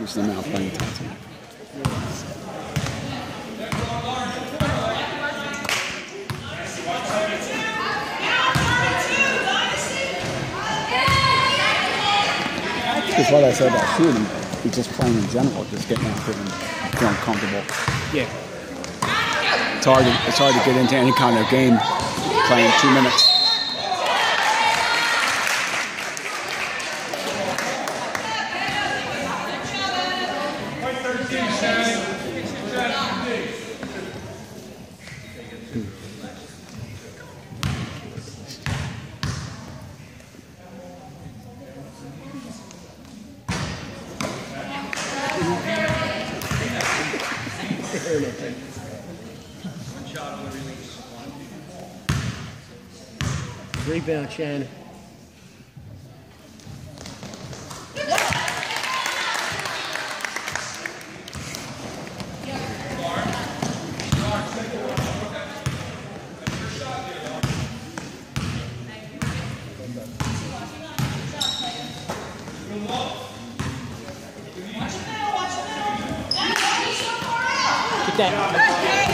decent amount of playing time tonight. That's what I said about shooting. He's just playing in general, just getting after it and feeling comfortable. Yeah. It's hard to get into any kind of game playing 2 minutes. Rebound, Shannon. Get that.